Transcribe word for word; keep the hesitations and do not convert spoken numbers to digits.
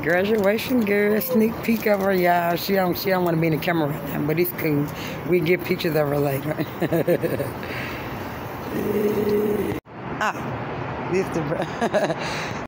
Graduation girl, sneak peek of her, y'all. She don't, she don't want to be in the camera right now, but it's cool. We get pictures of her later. Ah, this the